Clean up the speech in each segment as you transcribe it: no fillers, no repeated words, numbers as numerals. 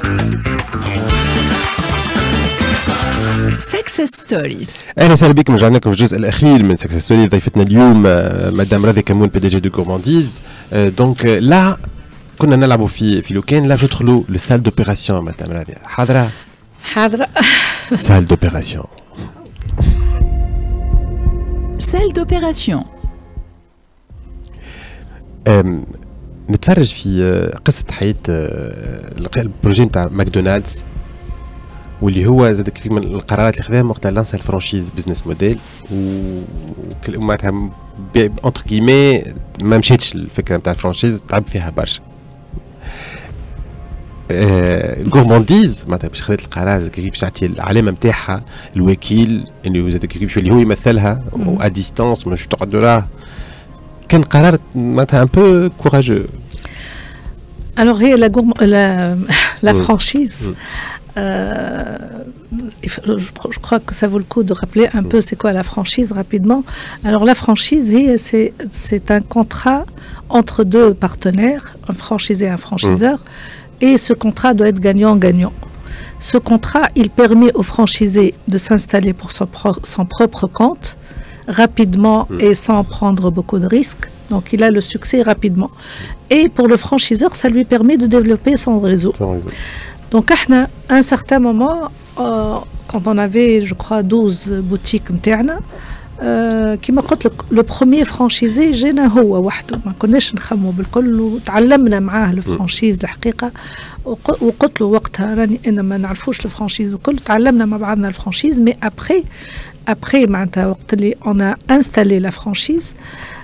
سكسس ستوري. اهلا وسهلا بكم، رجعنا لكم في الجزء الاخير من سكسس ستوري. ضيفتنا اليوم مدام راضي كمون بي دي جي دو غورمانديز. دونك لا كنا نلعبوا في لوكان، لا ندخلوا للسال دوبيراسيون. مدام راضي حاضره؟ حاضره. سال دوبيراسيون. سال دوبيراسيون. نتفرج في قصه حياه البروجي نتاع ماكدونالدز، واللي هو زاد كيف من القرارات اللي خذاها وقت لانسا الفرانشيز بزنس موديل، ومعناتها اونتر كيمي ما مشيتش الفكره نتاع الفرانشيز، تعب فيها برشا. غورمانديز معناتها باش خذت القرار كيف باش تعطي العلامه نتاعها الوكيل انه زاد كيف اللي هو يمثلها ا ديستانس مش تقعد راه، كان قرار معناتها ان بو كوراجو. Alors هي la franchise. Je crois que ça vaut le coup de rappeler un peu c'est quoi la franchise rapidement. Alors la franchise, c'est un contrat entre deux partenaires, un franchisé et un franchiseur, et ce contrat doit être gagnant-gagnant. Ce contrat, il permet au franchisé de s'installer pour son propre compte rapidement et sans prendre beaucoup de risques. Donc il a le succès rapidement. Et pour le franchiseur, ça lui permet de développer son réseau. Donc, à un certain moment, quand on avait, je crois, 12 boutiques متاعنا, كما قلت لك le premier franchisé جينا هو وحده، ما كناش نخمو بالكل، وتعلمنا معاه الفرانشيز الحقيقة. وقلت له وقتها راني أنا ما نعرفوش الفرانشيز وكل، تعلمنا مع بعضنا الفرانشيز. مي après معناتها وقت اللي on a installé la franchise,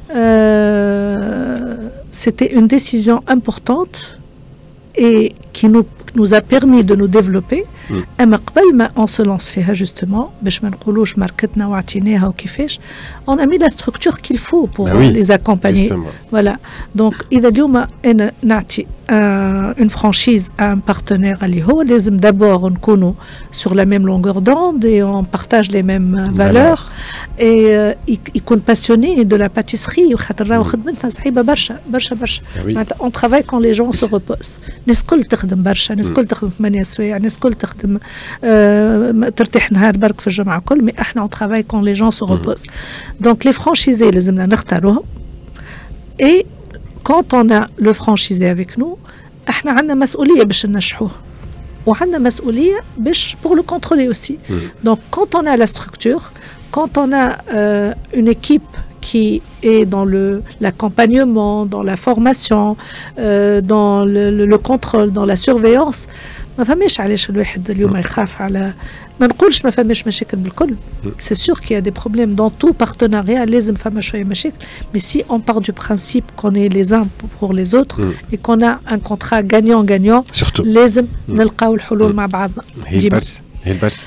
c'était une décision importante et qui nous a permis de nous développer. اما قبل ما on se lance فيها justement باش ما نقولوش ماركتنا وعطيناها وكيفاش، on a mis la structure qu'il faut pour les accompagner. Voilà. Donc اذا اليوم انا نعطي une franchise à un partenaire اللي هو لازم d'abord نكونوا sur la même longueur d'onde et on partage les mêmes valeurs et يكون passionné de la pâtisserie، وخاطر راهو خدمتنا صعيبه برشا برشا برشا. on travaille quand les gens se reposent. الناس الكل تخدم برشا، الناس الكل تخدم 8 سوايع، الناس الكل تخدم ترتاح نهار برك في الجمعة كل. مي احنا on travaille quand les gens se reposent. Donc les franchisés لازمنا نختاروهم. Et quand on a le franchisé avec nous, احنا عندنا مسؤولية باش ننجحوه، وعندنا مسؤولية باش pour le contrôler aussi. Donc quand on a la structure, quand on a une équipe qui est dans l'accompagnement, dans la formation, dans le contrôle, dans la surveillance، ما فماش علاش الواحد اليوم يخاف على، ما نقولش ما فماش مشاكل بالكل. C'est sûr qu'il y a des problèmes dans tout partenariat، لازم فما شوية مشاكل. Mais si on part du principe qu'on est les uns pour les autres et qu'on a un contrat gagnant-gagnant، لازم نلقاو الحلول مع بعضنا. هي البرس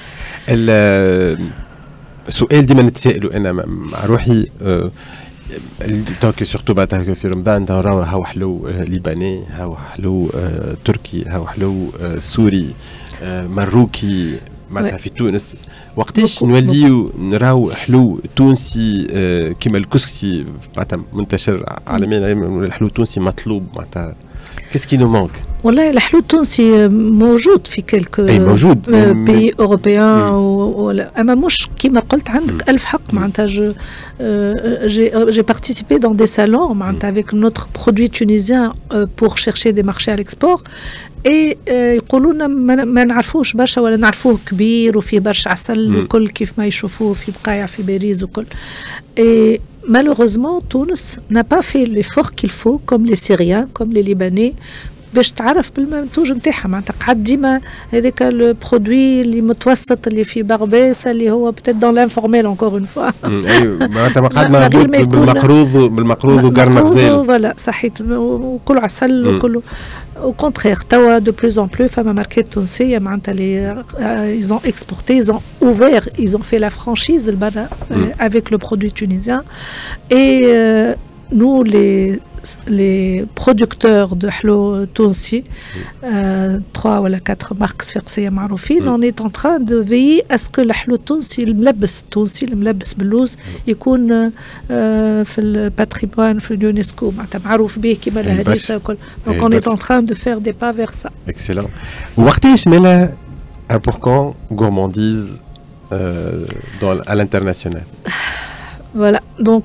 السؤال ديما نتسائلوا انا مع روحي. دونك سورتو بعد في رمضان هاو حلو ليباني، هاو حلو تركي، هاو حلو سوري، مروكي معناتها في تونس. وقتاش نوليو نراو حلو تونسي كيما الكسكسي معناتها منتشر عالميا، الحلو التونسي مطلوب معناتها qu'est-ce qui nous manque؟ والله الحلو التونسي موجود في كلك بي اوروبيان، اما مش كيما قلت عندك الف حق. معناتها j'ai participé dans des salons معناتها avec notre produit tunisien pour chercher des marchés à l'export. اي يقولوا لنا ما نعرفوش برشا، ولا نعرفوه كبير وفيه برشا عسل وكل كيف ما يشوفوه في بقايع في باريس وكل. اي malheureusement تونس n'a pas fait l'effort qu'il faut comme les Syriens comme les Libanais باش تعرف بالمنتوج نتاعها. معناتها قعد ديما هذاك البرودوي اللي متوسط اللي في بغباس اللي هو بتات دون لانفورميل اونكور اون فوا. ايوه معناتها ما قعد مربوط بالمقروض وقرن غزال. فوالا صحيت، وكل عسل وكله. Au contraire, توا de plus en plus فما ماركات تونسية معناتها ils ont exporté, ils ont ouvert, ils ont fait la franchise البرا avec le produit tunisien. Et nous les producteurs de halo tunsi, 3 ou 4 marques sfirsiya معروفين, on est en train de veiller à ce que الحلو التونسي الملبس التونسي الملبس باللوز يكون في الباتريمون في اليونسكو معناتها معروف به كيما الهريسه وكل. Donc on est en train de faire des pas vers ça. Excellent. وقتاش مالا important gourmandise à l'international? Voilà, donc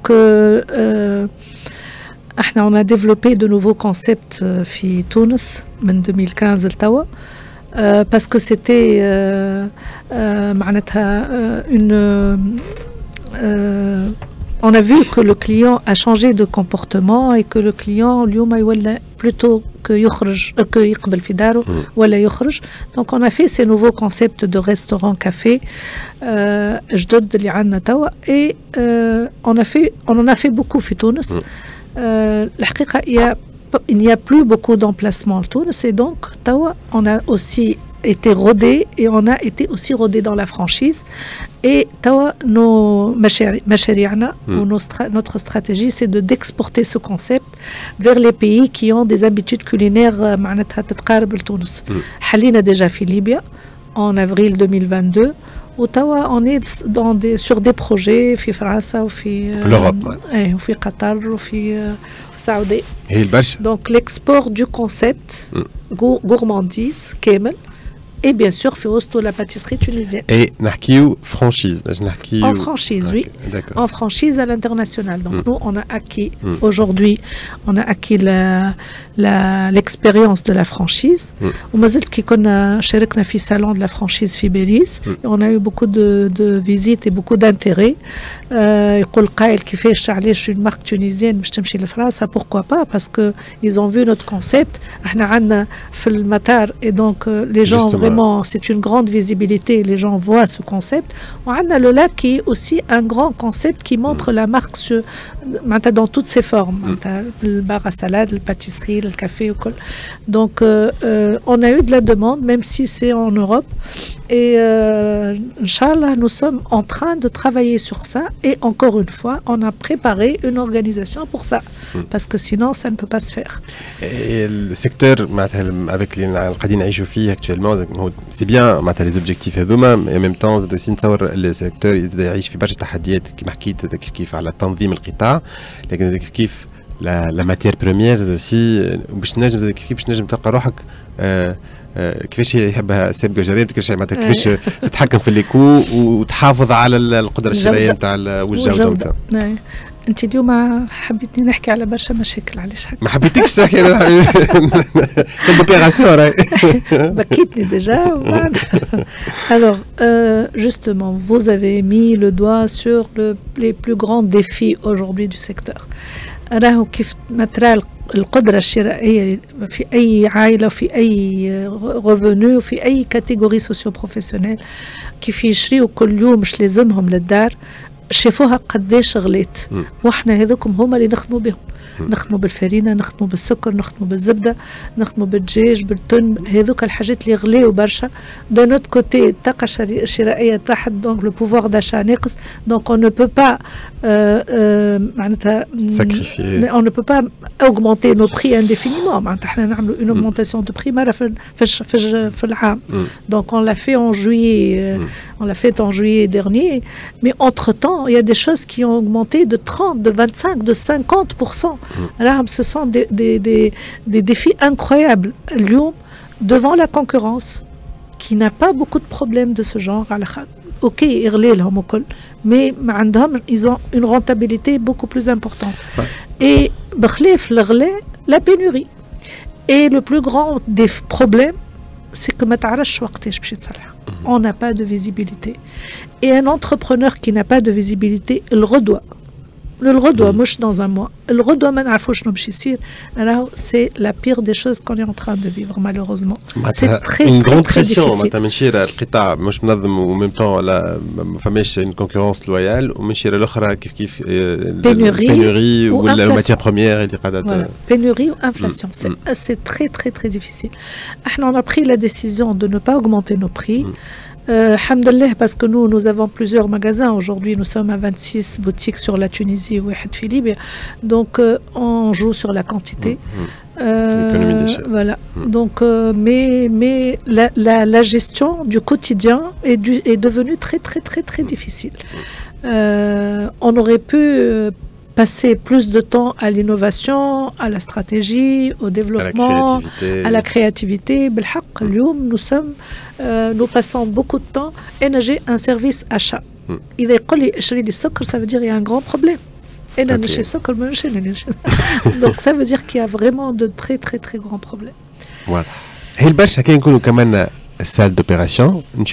on a développé de nouveaux concepts في تونس من 2015 لتوا parce que c'était معناتها on a vu que le client a changé de comportement et que le client اليوم يولى plutôt que يقبل في داره ولا يخرج. Donc on a fait ces nouveaux concepts de restaurant café جدد اللي عندنا توا et on en a fait beaucoup في تونس. الحقيقة il n'y a plus beaucoup d'emplacements à Tunis et donc توا on a aussi été rodé et on a été aussi rodé dans la franchise et توا مشاريعنا notre stratégie c'est d'exporter ce concept vers les pays qui ont des habitudes culinaires معناتها تتقارب لتونس. حلينا déjà في ليبيا en avril 2022 وتوا on est sur des projets في فرنسا وفي l'Europe وفي قطر وفي السعودية. هي البرشا. Donc l'export du concept gourmandise كامل et bien sûr في وسطو la pâtisserie tunisienne. Et نحكيو franchise. En franchise, oui. D'accord. En franchise à l'international. Donc nous, on a acquis aujourd'hui, on a acquis l'expérience de la franchise. وما زلت كي كنا شاركنا في salon de la franchise في باريس. On a eu beaucoup de visites et beaucoup d'intérêt. يقول قائل كيفاش علاش une marque tunisienne باش تمشي لفرنسا. Pourquoi pas? Parce que ils ont vu notre concept. احنا عندنا في المطار et donc les gens vraiment c'est une grande visibilité. Les gens voient ce concept. On a le lac qui est aussi un grand concept qui montre la marque dans toutes ses formes. Le bar à salade, la pâtisserie, le café. Donc on a eu de la demande même si c'est en Europe et Inch'Allah nous sommes en train de travailler sur ça et encore une fois on a préparé une organisation pour ça parce que sinon ça ne peut pas se faire. Et le secteur avec les قاعدين نعيشوا فيه actuellement c'est bien les objectifs هذوما et en même temps aussi نتصور السيكتور يعيش في برشا تحديات كما حكيت كيف على تنظيم القطاع لكن كيف لا ماتير بريمير اوسي باش تنجم كيف باش تنجم تلقى روحك كيفاش يحبها السيد جرير كيفاش تتحكم في الليكو وتحافظ على القدره الشرائيه نتاع والجوده نتاع. انت اليوم حبيتني نحكي على برشا مشاكل علاش هكا؟ ما حبيتكش تحكي على سيبوبيراسيون راي بكيتني ديجا. Alors justement vous avez mis le doigt sur les plus grands défis aujourd'hui du secteur. راهو كيف ما ترى القدرة الشرائية في أي عائلة وفي أي ريفونو وفي أي كاتيجوري سوسيو بروفيسيونيل كيف يشريوا كل يوم مش لازمهم للدار شافوها قداش غليت واحنا هذوكم هما اللي نخدموا بهم. نخدموا بالفرينه نخدموا بالسكر نخدموا بالزبده نخدموا بالدجاج بالتن هذوك الحاجات اللي غليوا برشا. دو نوت كوتي الطاقه الشرائيه تحت دونك لو بوفوار داشا ناقص دونك اون نو بو با معناتها اون نو بو با augmenter nos prix indéfiniment. معناتها احنا نعملوا une augmentation de prix مره في العام. Donc on l'a fait en juillet dernier mais entre temps il y a des choses qui ont augmenté de 30 de 25 de 50%. Alors ce sont des défis incroyables اليوم devant la concurrence qui n'a pas beaucoup de problèmes de ce genre. Ok يغلي لهم وكل mais ils ont une rentabilité beaucoup plus importante. Et بخلاف الغلاء la pénurie et le plus grand des problèmes c'est que ما تعرفش وقتاش باش يتصلح. On n'a pas de visibilité et un entrepreneur qui n'a pas de visibilité الغدوة مش dans un mois الغدوة ما نعرفوش شنو باش يصير. c'est la pire des choses qu'on est en train de vivre malheureusement. C'est très très difficile. معناتها منشير القطاع مش منظم وميم طون لا ما فماش une concurrence loyale ومنشير الاخرى كيف pénurie ولا matière première اللي قاعده pénurie ou inflation. C'est très très très difficile. احنا on a pris la décision de ne pas augmenter nos prix. Alhamdulillah, parce que nous avons plusieurs magasins. Aujourd'hui, nous sommes à 26 boutiques sur la Tunisie ou en Libye. Donc, on joue sur la quantité. L'économie d'échelle. Voilà. Donc, mais la gestion du quotidien est devenue très, très, très, très difficile. On aurait pu passer plus de temps à l'innovation, à la stratégie, au développement, à la créativité. Nous passons beaucoup de temps et j'ai un service achat. Il est collé chez les sucres, ça veut dire qu'il y a un grand problème. Donc ça veut dire qu'il y a vraiment de très très très grands problèmes. Voilà. Et le bâche, il y a quand même salle d'opération.